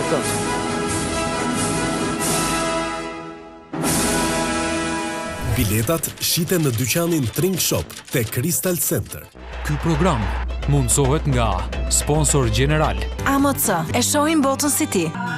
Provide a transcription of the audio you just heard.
kupton. Biletat shiten në dyqanin Trink Shop te Crystal Center. Ky program mundsohet nga sponsor general. AMC, e shohim botën si ti.